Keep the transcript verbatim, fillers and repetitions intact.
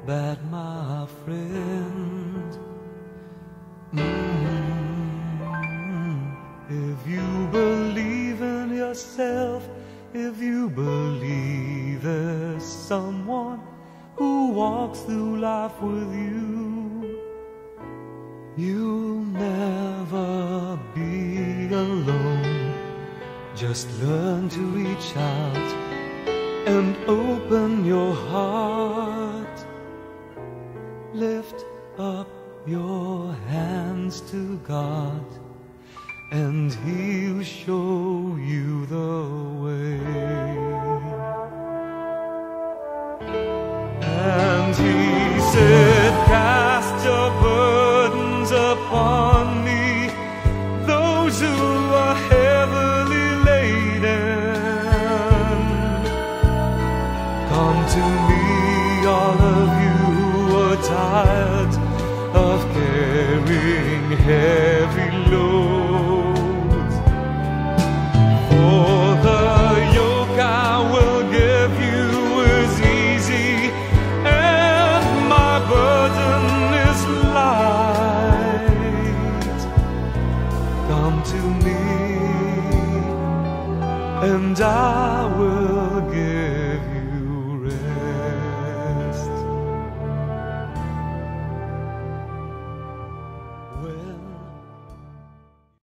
bad, my friend. Mm-hmm. If you believe in yourself, if you believe there's someone who walks through life with you, you'll never be alone. Just learn to reach out and open your heart. Lift up your hands to God, and He'll show you the way. And He said, cast your burdens upon me, those who are heavily laden. Come to me, all of you who are tired of carrying heavy